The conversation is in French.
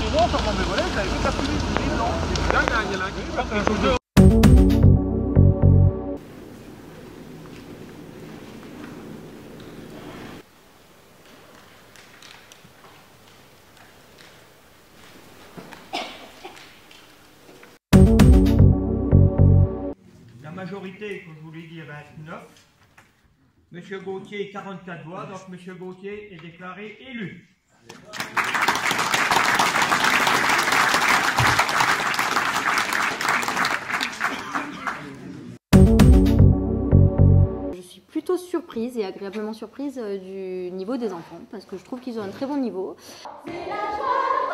moi, en fermant mes volets, j'avais fait 4 minutes. Non, là, il y en a un qui part. La majorité, comme je vous l'ai dit, est 29. Monsieur Gauthier, 44 voix, donc Monsieur Gauthier est déclaré élu. Je suis plutôt surprise et agréablement surprise du niveau des enfants parce que je trouve qu'ils ont un très bon niveau. C'est la joie.